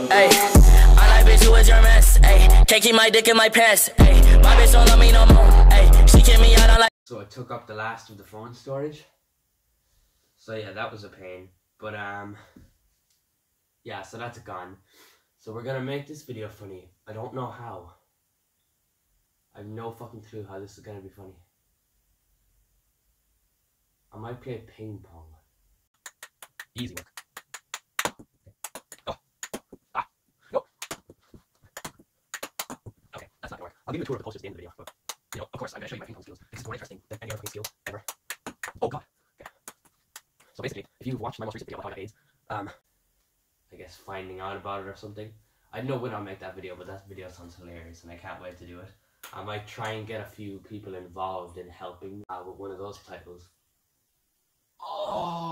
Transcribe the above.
Ay, I like bitch who is your mess. Ay, can't keep my dick in my pants. Ay, my bitch don't love me no more. Ay, she kick me out on like. So I took up the last of the phone storage. So yeah, that was a pain. But yeah, so that's gone. So we're gonna make this video funny. I don't know how. I have no fucking clue how this is gonna be funny. I might play ping pong. Easy work. Oh. Ah. No. Okay, that's not gonna work. I'll give you a tour of the post at the end of the video, but you know, of course, I'm gonna show you my ping pong skills because it's more interesting than any other ping skill ever. Oh god. Okay. So basically, if you've watched my most recent video about AIDS, I guess finding out about it or something. I know when I'll make that video, but that video sounds hilarious and I can't wait to do it. I might try and get a few people involved in helping with one of those titles. Oh!